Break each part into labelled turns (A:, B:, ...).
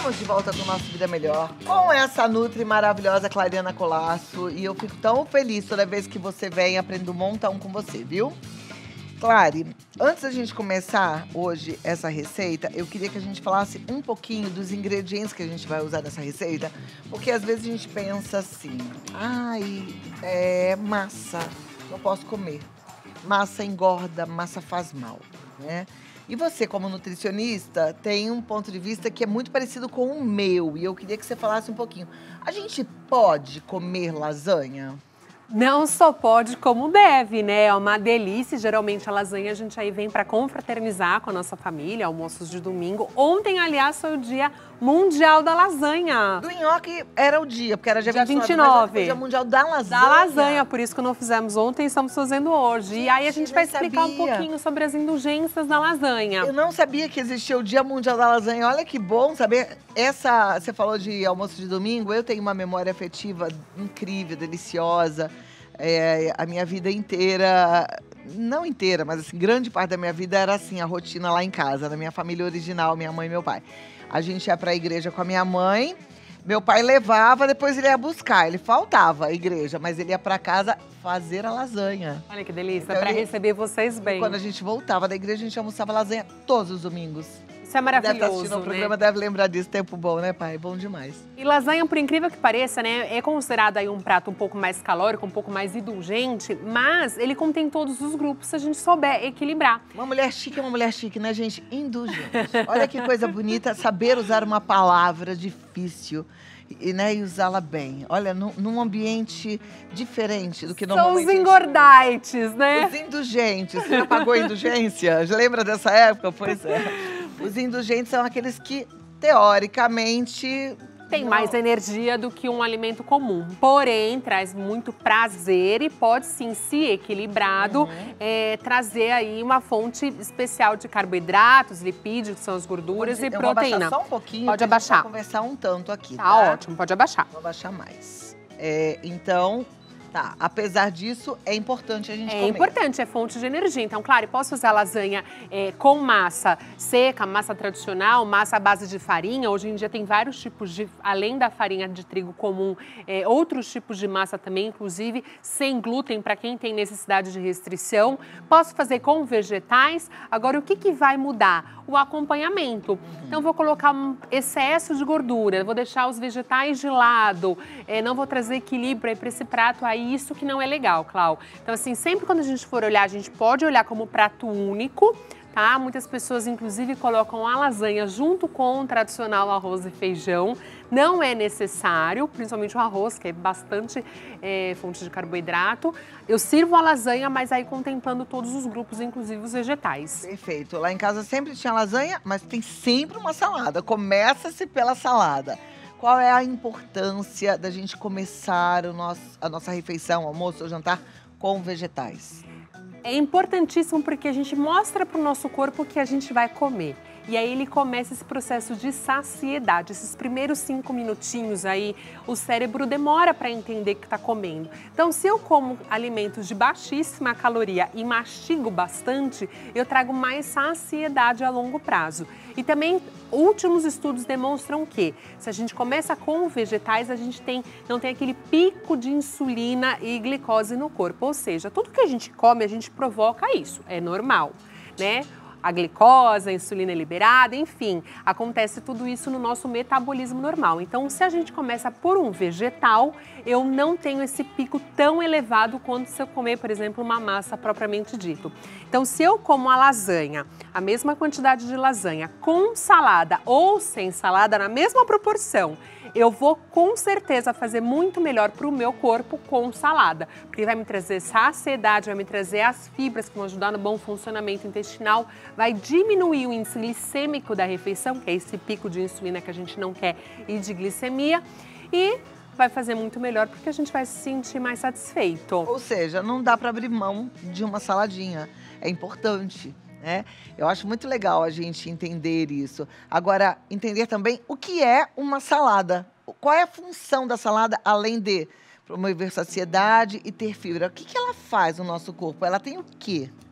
A: Estamos de volta com o nosso Vida Melhor, com essa nutri maravilhosa Clariana Colasso. E eu fico tão feliz toda vez que você vem, aprendo um montão com você, viu? Clary, antes da gente começar hoje essa receita, eu queria que a gente falasse um pouquinho dos ingredientes que a gente vai usar nessa receita, porque às vezes a gente pensa assim, massa, não posso comer. Massa engorda, massa faz mal, né? E você, como nutricionista, tem um ponto de vista que é muito parecido com o meu, e eu queria que você falasse um pouquinho. A gente pode comer lasanha?
B: Não só pode, como deve, né? É uma delícia. Geralmente a lasanha a gente aí vem para confraternizar com a nossa família, almoços de domingo. Ontem, aliás, foi o Dia Mundial da Lasanha.
A: Do nhoque era o dia, porque era dia
B: 29.
A: Mas foi o Dia Mundial da Lasanha.
B: Da lasanha, por isso que não fizemos ontem, estamos fazendo hoje. E aí a gente vai explicar um pouquinho sobre as indulgências da lasanha.
A: Eu não sabia que existia o Dia Mundial da Lasanha. Olha que bom saber. Você falou de almoço de domingo, eu tenho uma memória afetiva incrível, deliciosa. A minha vida inteira, não inteira, mas assim, grande parte da minha vida era assim, a rotina lá em casa, na minha família original, minha mãe e meu pai. A gente ia pra igreja com a minha mãe, meu pai levava, depois ele ia buscar. Ele faltava à igreja, mas ele ia pra casa fazer a lasanha.
B: Olha que delícia,
A: Então,
B: para receber vocês bem.
A: Quando a gente voltava da igreja, a gente almoçava lasanha todos os domingos.
B: Isso é maravilhoso,
A: deve estar assistindo o programa, deve lembrar disso. Tempo bom, né, pai? Bom demais.
B: E lasanha, por incrível que pareça, né, é considerado aí um prato um pouco mais calórico, um pouco mais indulgente, mas ele contém todos os grupos se a gente souber equilibrar.
A: Uma mulher chique é uma mulher chique, né, gente? Indulgente. Olha que coisa bonita, saber usar uma palavra difícil e usá-la bem. Olha, num ambiente diferente do que normalmente...
B: São os engordites, né?
A: Os indulgentes. Você já pagou a indulgência? Já lembra dessa época? Pois é. Os indulgentes são aqueles que, teoricamente...
B: Tem mais energia do que um alimento comum. Porém, traz muito prazer e pode sim, se equilibrado, trazer aí uma fonte especial de carboidratos, lipídios, que são as gorduras, e proteína.
A: Vou abaixar só um pouquinho,
B: pode abaixar.
A: Vou conversar um tanto aqui,
B: tá? Tá ótimo, pode abaixar.
A: Vou abaixar mais. Então... Tá, apesar disso, é importante a gente comer.
B: É importante, é fonte de energia. Então, claro, posso usar lasanha com massa seca, massa tradicional, massa à base de farinha. Hoje em dia tem vários tipos além da farinha de trigo comum, outros tipos de massa também, inclusive sem glúten, para quem tem necessidade de restrição. Posso fazer com vegetais. Agora, o que vai mudar? O acompanhamento. Então, vou colocar um excesso de gordura, vou deixar os vegetais de lado, não vou trazer equilíbrio para esse prato aí. Isso que não é legal, Clau. Então, assim, sempre quando a gente for olhar, a gente pode olhar como prato único, tá? Muitas pessoas, inclusive, colocam a lasanha junto com o tradicional arroz e feijão. Não é necessário, principalmente o arroz, que é bastante fonte de carboidrato. Eu sirvo a lasanha, mas aí contemplando todos os grupos, inclusive os vegetais.
A: Perfeito. Lá em casa sempre tinha lasanha, mas tem sempre uma salada. Começa-se pela salada. Qual é a importância da gente começar a nossa refeição, almoço ou jantar, com vegetais?
B: É importantíssimo porque a gente mostra para o nosso corpo o que a gente vai comer. E aí ele começa esse processo de saciedade. Esses primeiros 5 minutinhos aí, o cérebro demora para entender que está comendo. Então, se eu como alimentos de baixíssima caloria e mastigo bastante, eu trago mais saciedade a longo prazo. E também, últimos estudos demonstram que, se a gente começa com vegetais, a gente não tem aquele pico de insulina e glicose no corpo. Ou seja, tudo que a gente come, a gente provoca isso. É normal, né? A glicose, a insulina é liberada, enfim, acontece tudo isso no nosso metabolismo normal. Então, se a gente começa por um vegetal, eu não tenho esse pico tão elevado quanto se eu comer, por exemplo, uma massa propriamente dito. Então, se eu como a lasanha, a mesma quantidade de lasanha, com salada ou sem salada, na mesma proporção, eu vou com certeza fazer muito melhor para o meu corpo com salada, porque vai me trazer saciedade, vai me trazer as fibras que vão ajudar no bom funcionamento intestinal, vai diminuir o índice glicêmico da refeição, que é esse pico de insulina que a gente não quer, e de glicemia, e vai fazer muito melhor porque a gente vai se sentir mais satisfeito.
A: Ou seja, não dá para abrir mão de uma saladinha, é importante. Eu acho muito legal a gente entender isso. Agora, entender também o que é uma salada. Qual é a função da salada, além de promover saciedade e ter fibra? O que ela faz no nosso corpo? Ela tem o quê?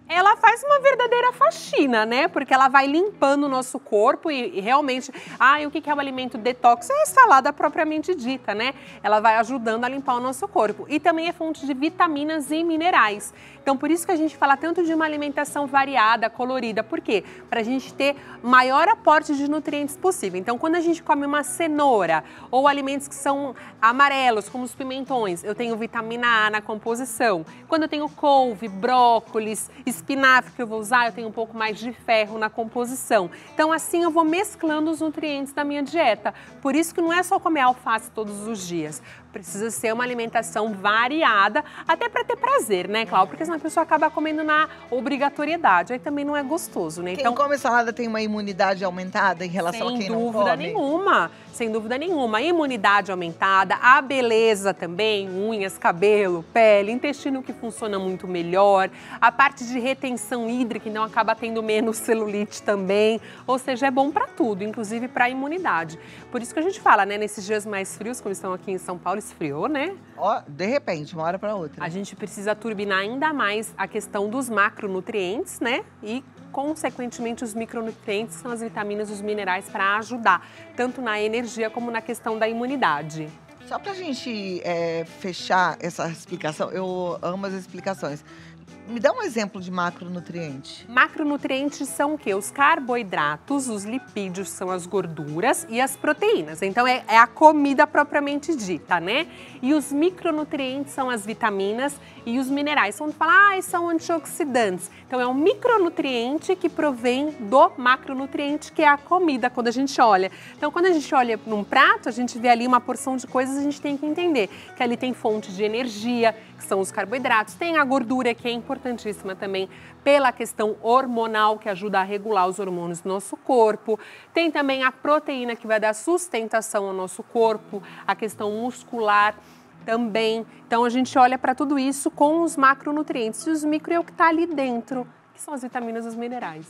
B: Ela faz uma verdadeira faxina, né? Porque ela vai limpando o nosso corpo e realmente... e o que é o alimento detox? É a salada propriamente dita, né? Ela vai ajudando a limpar o nosso corpo. E também é fonte de vitaminas e minerais. Então, por isso que a gente fala tanto de uma alimentação variada, colorida. Por quê? Para a gente ter maior aporte de nutrientes possível. Então, quando a gente come uma cenoura ou alimentos que são amarelos, como os pimentões, eu tenho vitamina A na composição. Quando eu tenho couve, brócolis, espinafre que eu vou usar, eu tenho um pouco mais de ferro na composição. Então, assim eu vou mesclando os nutrientes da minha dieta. Por isso que não é só comer alface todos os dias. Precisa ser uma alimentação variada, até para ter prazer, né, Cláudia? Porque senão a pessoa acaba comendo na obrigatoriedade, aí também não é gostoso, né?
A: Quem come salada tem uma imunidade aumentada em relação a quem não come?
B: Sem dúvida nenhuma, sem dúvida nenhuma. Imunidade aumentada, a beleza também, unhas, cabelo, pele, intestino que funciona muito melhor, a parte de retenção hídrica, então acaba tendo menos celulite também, ou seja, é bom para tudo, inclusive para a imunidade. Por isso que a gente fala, né, nesses dias mais frios, como estão aqui em São Paulo, esfriou, né?
A: De repente, uma hora para outra.
B: A gente precisa turbinar ainda mais a questão dos macronutrientes, né? E, consequentemente, os micronutrientes são as vitaminas e os minerais para ajudar, tanto na energia como na questão da imunidade.
A: Só para a gente fechar essa explicação, eu amo as explicações. Me dá um exemplo de macronutriente.
B: Macronutrientes são o quê? Os carboidratos, os lipídios são as gorduras e as proteínas. Então, é a comida propriamente dita, né? E os micronutrientes são as vitaminas e os minerais. Então, fala, são antioxidantes. Então, é um micronutriente que provém do macronutriente, que é a comida, quando a gente olha. Então, quando a gente olha num prato, a gente vê ali uma porção de coisas, a gente tem que entender que ali tem fonte de energia, que são os carboidratos, tem a gordura, que é importantíssima também pela questão hormonal, que ajuda a regular os hormônios do nosso corpo. Tem também a proteína, que vai dar sustentação ao nosso corpo, a questão muscular também. Então, a gente olha para tudo isso com os macronutrientes e os micro é o que está ali dentro, que são as vitaminas e os minerais.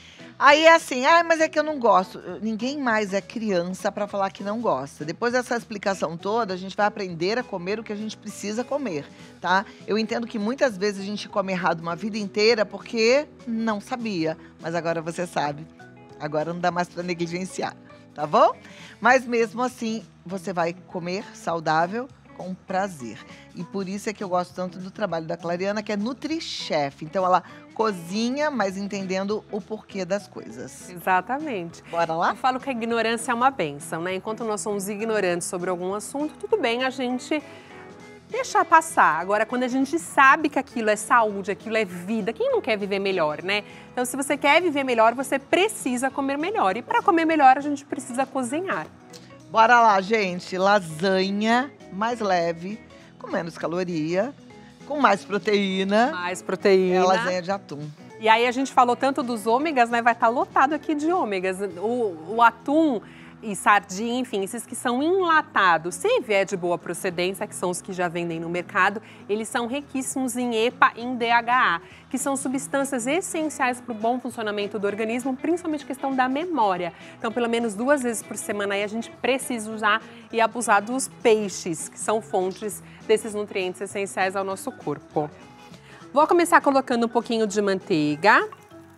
A: Aí é assim, mas é que eu não gosto. Ninguém mais é criança para falar que não gosta. Depois dessa explicação toda, a gente vai aprender a comer o que a gente precisa comer, tá? Eu entendo que muitas vezes a gente come errado uma vida inteira porque não sabia. Mas agora você sabe. Agora não dá mais para negligenciar, tá bom? Mas mesmo assim, você vai comer saudável com prazer. E por isso é que eu gosto tanto do trabalho da Clariana, que é NutriChef. Então, ela cozinha, mas entendendo o porquê das coisas.
B: Exatamente.
A: Bora lá?
B: Eu falo que a ignorância é uma bênção, né? Enquanto nós somos ignorantes sobre algum assunto, tudo bem a gente deixar passar. Agora, quando a gente sabe que aquilo é saúde, aquilo é vida, quem não quer viver melhor, né? Então, se você quer viver melhor, você precisa comer melhor. E para comer melhor, a gente precisa cozinhar.
A: Bora lá, gente. Lasanha mais leve, com menos caloria, com mais proteína.
B: Mais proteína.
A: É lasanha de atum.
B: E aí a gente falou tanto dos ômegas, né? Vai estar lotado aqui de ômegas. O atum e sardinha, enfim, esses que são enlatados, se vier de boa procedência, que são os que já vendem no mercado, eles são riquíssimos em EPA e em DHA, que são substâncias essenciais para o bom funcionamento do organismo, principalmente questão da memória. Então, pelo menos 2 vezes por semana aí a gente precisa usar e abusar dos peixes, que são fontes desses nutrientes essenciais ao nosso corpo. Vou começar colocando um pouquinho de manteiga.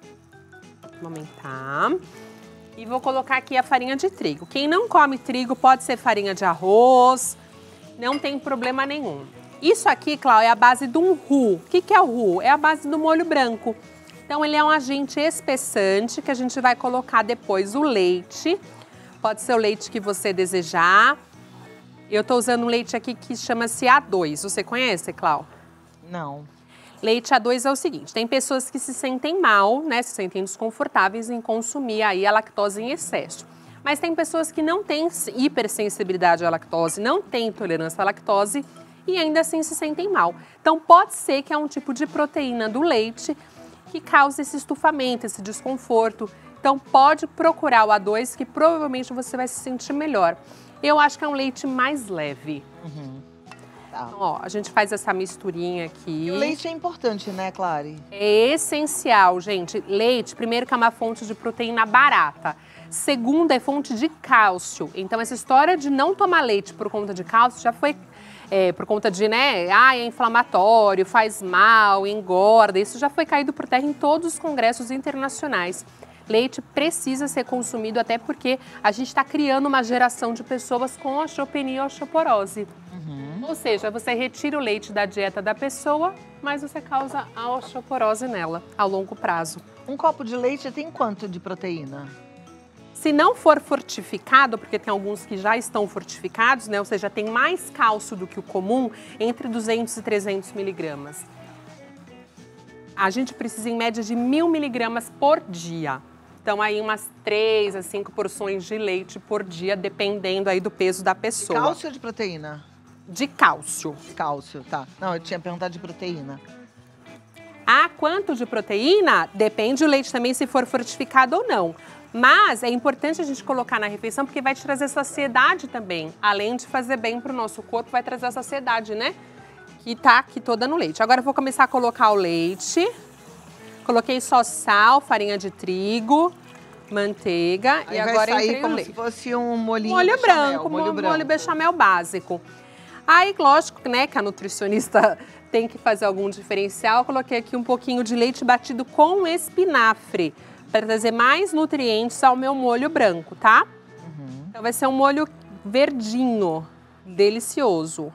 B: Vou aumentar. E vou colocar aqui a farinha de trigo. Quem não come trigo pode ser farinha de arroz, não tem problema nenhum. Isso aqui, Cláudia, é a base de um roux. O que é o roux? É a base do molho branco. Então, ele é um agente espessante que a gente vai colocar depois o leite. Pode ser o leite que você desejar. Eu tô usando um leite aqui que chama-se A2. Você conhece, Cláudia?
A: Não.
B: Leite A2 é o seguinte, tem pessoas que se sentem mal, né, se sentem desconfortáveis em consumir aí a lactose em excesso. Mas tem pessoas que não têm hipersensibilidade à lactose, não têm intolerância à lactose e ainda assim se sentem mal. Então pode ser que é um tipo de proteína do leite que cause esse estufamento, esse desconforto. Então pode procurar o A2 que provavelmente você vai se sentir melhor. Eu acho que é um leite mais leve. Então, ó, a gente faz essa misturinha aqui.
A: E o leite é importante, né, Clary?
B: É essencial, gente. Leite, primeiro que é uma fonte de proteína barata. Segundo, é fonte de cálcio. Então, essa história de não tomar leite por conta de cálcio já foi por conta de, né, é inflamatório, faz mal, engorda. Isso já foi caído por terra em todos os congressos internacionais. Leite precisa ser consumido, até porque a gente está criando uma geração de pessoas com osteopenia e osteoporose. Ou seja, você retira o leite da dieta da pessoa, mas você causa a osteoporose nela, a longo prazo.
A: Um copo de leite tem quanto de proteína?
B: Se não for fortificado, porque tem alguns que já estão fortificados, né? Ou seja, tem mais cálcio do que o comum, entre 200 e 300 miligramas. A gente precisa, em média, de 1.000 miligramas por dia. Então, aí umas 3 a 5 porções de leite por dia, dependendo aí do peso da pessoa.
A: De cálcio ou de proteína?
B: De cálcio.
A: Cálcio, tá. Não, eu tinha perguntado de proteína.
B: Quanto de proteína? Depende do leite também, se for fortificado ou não. Mas é importante a gente colocar na refeição, porque vai te trazer saciedade também. Além de fazer bem para o nosso corpo, vai trazer a saciedade, né? Que tá aqui toda no leite. Agora eu vou começar a colocar o leite. Coloquei só sal, farinha de trigo, manteiga.
A: Aí
B: e agora
A: vai sair
B: entrei
A: como
B: o leite.
A: se fosse um molhinho
B: Molho
A: bechamel,
B: branco,
A: molho branco.
B: molho bechamel básico. Aí, lógico, né, que a nutricionista tem que fazer algum diferencial. Eu coloquei aqui um pouquinho de leite batido com espinafre, para trazer mais nutrientes ao meu molho branco, tá? Então vai ser um molho verdinho, delicioso.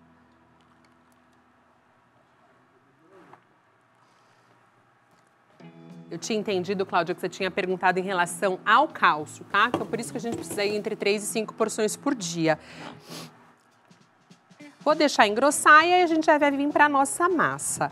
B: Eu tinha entendido, Cláudia, que você tinha perguntado em relação ao cálcio, tá? Então por isso que a gente precisa ir entre 3 e 5 porções por dia. Vou deixar engrossar e aí a gente já vai vir para a nossa massa.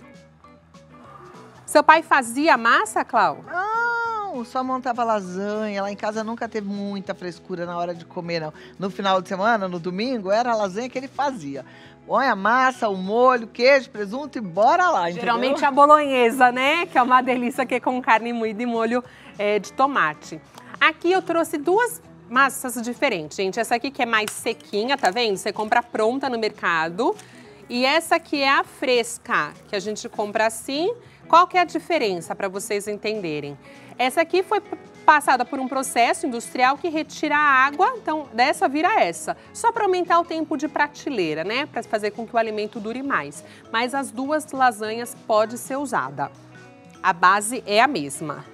B: Seu pai fazia massa, Cláudia?
A: Não, só montava lasanha. Lá em casa nunca teve muita frescura na hora de comer, não. No final de semana, no domingo, era a lasanha que ele fazia. Põe a massa, o molho, queijo, presunto e bora lá, entendeu?
B: Geralmente a bolonhesa, né? Que é uma delícia, que é com carne moída e molho de tomate. Aqui eu trouxe 2 massas diferentes, gente. Essa aqui que é mais sequinha, tá vendo? Você compra pronta no mercado. E essa aqui é a fresca, que a gente compra assim. Qual que é a diferença, para vocês entenderem? Essa aqui foi passada por um processo industrial que retira a água, então dessa vira essa. Só para aumentar o tempo de prateleira, né? Para fazer com que o alimento dure mais. Mas as 2 lasanhas podem ser usadas. A base é a mesma.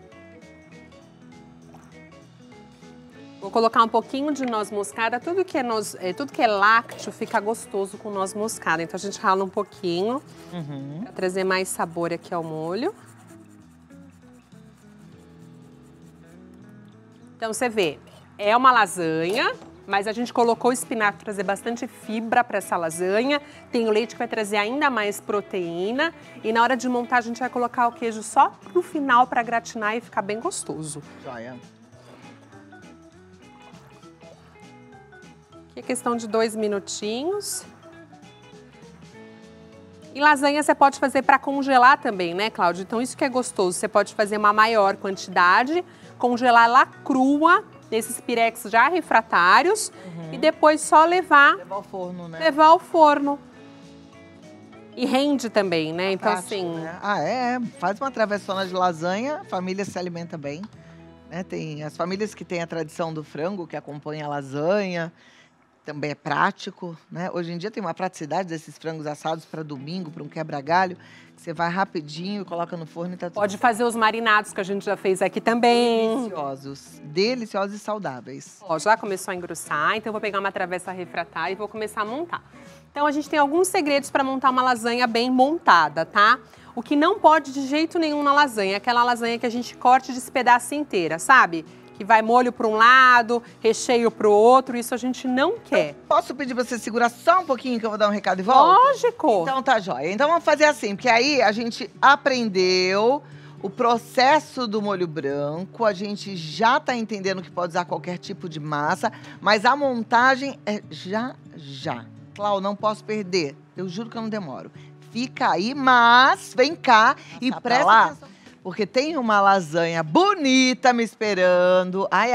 B: Vou colocar um pouquinho de noz moscada. Tudo que é lácteo fica gostoso com noz moscada. Então a gente rala um pouquinho para trazer mais sabor aqui ao molho. Então você vê, é uma lasanha, mas a gente colocou o espinafre para trazer bastante fibra para essa lasanha. Tem o leite que vai trazer ainda mais proteína. E na hora de montar a gente vai colocar o queijo só no final para gratinar e ficar bem gostoso.
A: Joia.
B: Aqui é questão de 2 minutinhos. E lasanha você pode fazer para congelar também, né, Cláudia? Então isso que é gostoso. Você pode fazer uma maior quantidade, congelar ela crua, nesses pirex já refratários, e depois só levar
A: ao forno, né?
B: Levar ao forno. E rende também, né? Então,
A: Prático,
B: assim...
A: né? Faz uma travessona de lasanha, a família se alimenta bem. Né? Tem as famílias que têm a tradição do frango, que acompanha a lasanha. Também é prático, né? Hoje em dia tem uma praticidade desses frangos assados para domingo, para um quebra-galho. Você vai rapidinho, coloca no forno e tá tudo.
B: Pode fazer os marinados que a gente já fez aqui também.
A: Deliciosos. Deliciosos e saudáveis.
B: Ó, já começou a engrossar, então eu vou pegar uma travessa refratária e vou começar a montar. Então a gente tem alguns segredos para montar uma lasanha bem montada, tá? O que não pode de jeito nenhum na lasanha é aquela lasanha que a gente corte e despedaça inteira, sabe? Que vai molho para um lado, recheio para o outro, isso a gente não quer.
A: Posso pedir para você segurar só um pouquinho que eu vou dar um recado e volto?
B: Lógico!
A: Então tá jóia. Então vamos fazer assim, porque aí a gente aprendeu o processo do molho branco, a gente já tá entendendo que pode usar qualquer tipo de massa, mas a montagem é já. Clau, não posso perder, eu juro que eu não demoro. Fica aí, mas vem cá e presta atenção. Porque tem uma lasanha bonita me esperando. Ai.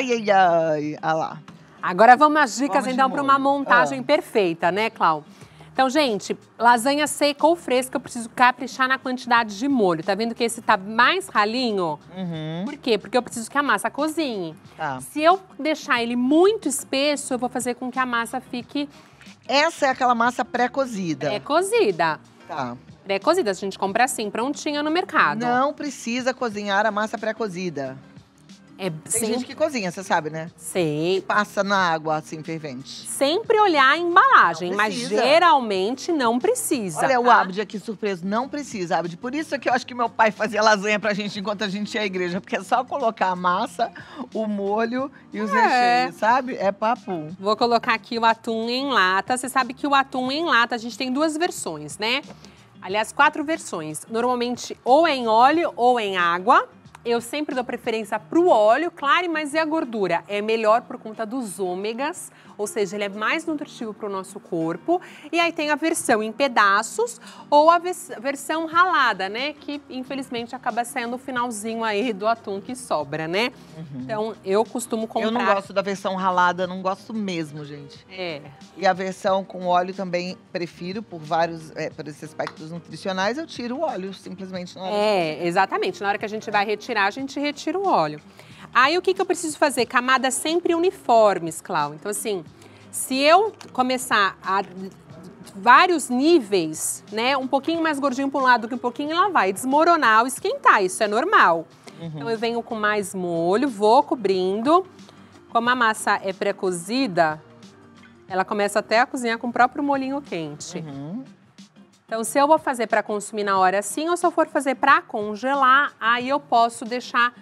A: Olha lá.
B: Agora vamos às dicas, então, para uma montagem perfeita, né, Clau? Então, gente, lasanha seca ou fresca, eu preciso caprichar na quantidade de molho. Tá vendo que esse tá mais ralinho? Por quê? Porque eu preciso que a massa cozinhe.
A: Tá.
B: Se eu deixar ele muito espesso, eu vou fazer com que a massa fique
A: Essa é aquela massa pré-cozida.
B: pré-cozida.
A: Tá.
B: Pré-cozida, a gente compra assim, prontinha no mercado.
A: Não precisa cozinhar a massa pré-cozida.
B: É
A: Tem gente que cozinha, você sabe, né?
B: Sei.
A: Passa na água, assim, fervente.
B: Sempre olhar a embalagem,
A: Não
B: mas
A: precisa.
B: geralmente não precisa.
A: Olha o
B: tá?
A: Abdi aqui surpreso. Não precisa, Abdi. Por isso é que eu acho que meu pai fazia lasanha pra gente enquanto a gente ia à igreja. Porque é só colocar a massa, o molho e os recheios, sabe? É papo.
B: Vou colocar aqui o atum em lata. Você sabe que o atum em lata, a gente tem duas versões, né? Aliás, 4 versões. Normalmente ou é em óleo ou em água. Eu sempre dou preferência pro óleo, claro, mas e a gordura? É melhor por conta dos ômegas, ou seja, ele é mais nutritivo para o nosso corpo. E aí tem a versão em pedaços ou a versão ralada, né? Que infelizmente acaba saindo o finalzinho aí do atum que sobra, né? Então eu costumo comprar.
A: Eu não gosto da versão ralada, não gosto mesmo, gente.
B: É.
A: E a versão com óleo também prefiro, por por esses aspectos nutricionais, eu tiro o óleo simplesmente na hora.
B: Exatamente. Na hora que a gente vai retirar, a gente retira o óleo. Aí o que eu preciso fazer? Camadas sempre uniformes, Clau. Então assim, se eu começar a vários níveis, né? Um pouquinho mais gordinho para um lado que um pouquinho, ela vai desmoronar ou esquentar. Isso é normal. Então eu venho com mais molho, vou cobrindo. Como a massa é pré-cozida, ela começa até a cozinhar com o próprio molhinho quente. Então, se eu vou fazer para consumir na hora sim, ou se eu for fazer para congelar, aí eu posso deixar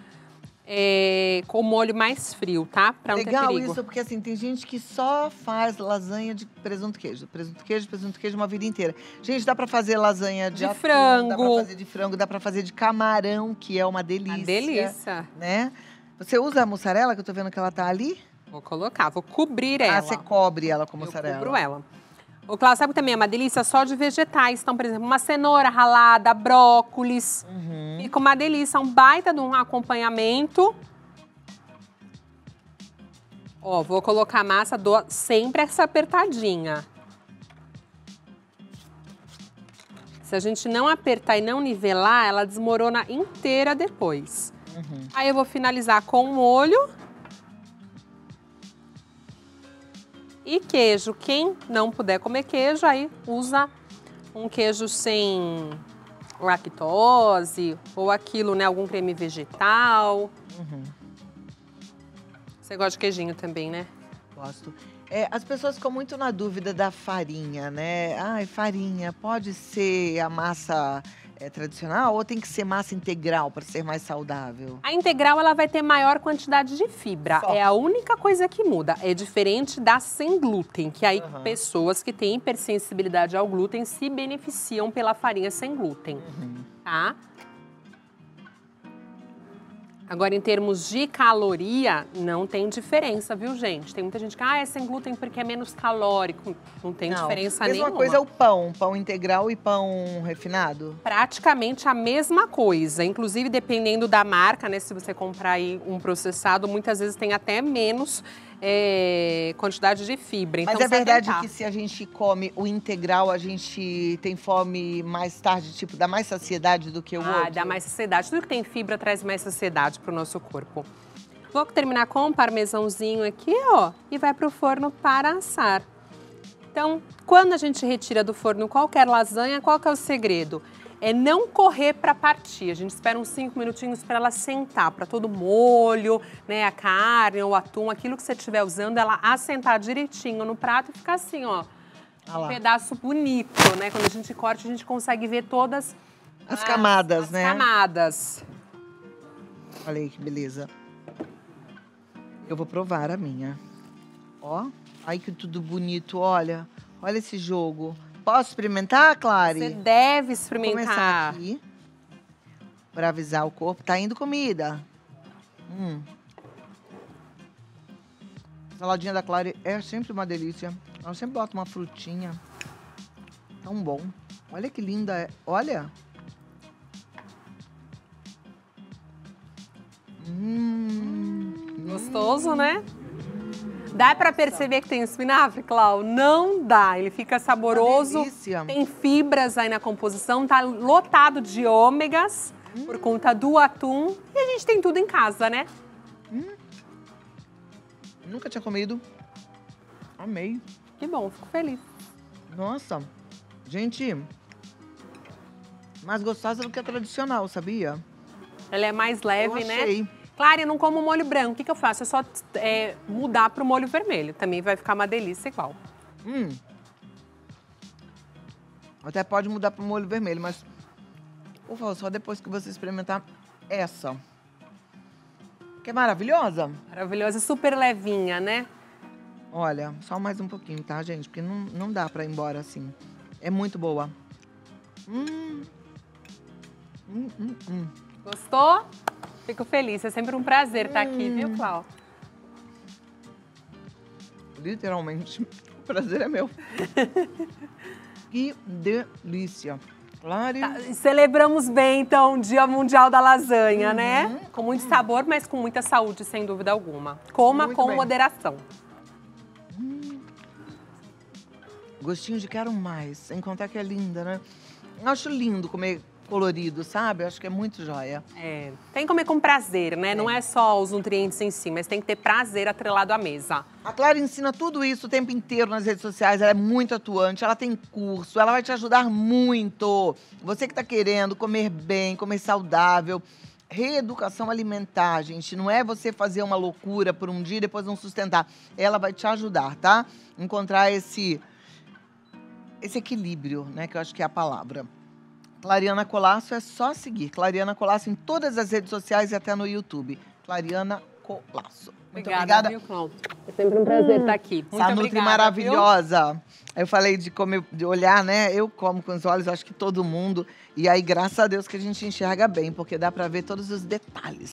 B: com o molho mais frio, tá? Pra não ter
A: Legal
B: perigo.
A: isso, porque assim, tem gente que só faz lasanha de presunto queijo. Presunto queijo uma vida inteira. Gente, dá pra fazer lasanha de atum,
B: frango.
A: dá pra fazer de frango, dá pra fazer de camarão, que é uma delícia.
B: Uma delícia.
A: Né? Você usa a mussarela, que eu tô vendo que ela tá ali?
B: Vou colocar, vou cobrir ela.
A: Ah, você cobre ela com
B: Eu
A: mussarela.
B: cubro ela. O Cláudio, sabe que também é uma delícia só de vegetais. Então, por exemplo, uma cenoura ralada, brócolis. Fica uma delícia, um baita de um acompanhamento. Ó, vou colocar a massa, dou sempre essa apertadinha. Se a gente não apertar e não nivelar, ela desmorona inteira depois. Aí eu vou finalizar com o molho. E queijo. Quem não puder comer queijo, aí usa um queijo sem lactose ou aquilo, né? Algum creme vegetal. Você gosta de queijinho também, né?
A: Gosto. As pessoas ficam muito na dúvida da farinha, né? Ai, farinha, pode ser a massa tradicional ou tem que ser massa integral para ser mais saudável?
B: A integral, ela vai ter maior quantidade de fibra.
A: Só.
B: É a única coisa que muda. É diferente da sem glúten, que aí pessoas que têm hipersensibilidade ao glúten se beneficiam pela farinha sem glúten, tá? Agora, em termos de caloria, não tem diferença, viu, gente? Tem muita gente que, é sem glúten porque é menos calórico. Não tem diferença nenhuma.
A: Mesma coisa é o pão integral e pão refinado?
B: Praticamente a mesma coisa. Inclusive, dependendo da marca, né? Se você comprar aí um processado, muitas vezes tem até menos quantidade de fibra. Então,
A: Mas é verdade que se a gente come o integral, a gente tem fome mais tarde, tipo, dá mais saciedade do que o outro?
B: Dá mais saciedade. Tudo que tem fibra traz mais saciedade para o nosso corpo. Vou terminar com um parmesãozinho aqui, ó, e vai para o forno para assar. Então, quando a gente retira do forno qualquer lasanha, qual que é o segredo? É não correr para partir. A gente espera uns 5 minutinhos para ela sentar, para todo o molho, né, a carne, o atum, aquilo que você estiver usando, ela assentar direitinho no prato e ficar assim, ó, um pedaço bonito, né? Quando a gente corta, a gente consegue ver todas
A: as camadas, né?
B: As camadas.
A: Olha aí que beleza. Eu vou provar a minha. Ó, ai que tudo bonito, olha. Olha esse jogo. Posso experimentar, Clary?
B: Você deve experimentar.
A: Vou começar aqui, para avisar o corpo. Tá indo comida. A saladinha da Clary é sempre uma delícia. Ela sempre bota uma frutinha. Tão bom. Olha que linda é. Olha.
B: Gostoso, né? Dá pra perceber que tem espinafre, Clau? Não dá. Ele fica saboroso,
A: delícia.
B: tem fibras aí na composição, tá lotado de ômegas por conta do atum. E a gente tem tudo em casa, né?
A: Nunca tinha comido. Amei.
B: Que bom, fico feliz.
A: Nossa, gente, mais gostosa do que a tradicional, sabia?
B: Ela é mais leve,
A: Eu achei.
B: né? Claro, eu não como molho branco. O que eu faço? É só mudar pro molho vermelho. Também vai ficar uma delícia igual.
A: Até pode mudar para o molho vermelho, mas por favor, só depois que você experimentar essa. Que é maravilhosa.
B: Maravilhosa, super levinha, né?
A: Olha, só mais um pouquinho, tá, gente? Porque não dá pra ir embora assim. É muito boa.
B: Gostou? Fico feliz. É sempre um prazer estar aqui, viu, Clau?
A: Literalmente, o prazer é meu. Que delícia. Claro.
B: Tá, celebramos bem, então, o Dia Mundial da Lasanha, né? Com muito sabor, mas com muita saúde, sem dúvida alguma. Coma
A: Muito
B: com
A: bem.
B: moderação.
A: Gostinho de quero mais, sem contar que é linda, né? Eu acho lindo comer colorido, sabe? Eu acho que é muito joia.
B: É, tem que comer com prazer, né? Não é só os nutrientes em si, mas tem que ter prazer atrelado à mesa.
A: A Clara ensina tudo isso o tempo inteiro nas redes sociais, ela é muito atuante, ela tem curso, ela vai te ajudar muito. Você que tá querendo comer bem, comer saudável, reeducação alimentar, gente, não é você fazer uma loucura por um dia e depois não sustentar. Ela vai te ajudar, tá? Encontrar esse equilíbrio, né, que eu acho que é a palavra. Clariana Colasso é só seguir. Clariana Colasso em todas as redes sociais e até no YouTube. Clariana Colasso. Muito obrigada.
B: Viu, Clau? É sempre um prazer estar aqui. Muito
A: Essa Nutri
B: obrigada,
A: maravilhosa. Eu falei de comer, de olhar, né? Eu como com os olhos, acho que todo mundo. E aí, graças a Deus que a gente enxerga bem, porque dá pra ver todos os detalhes.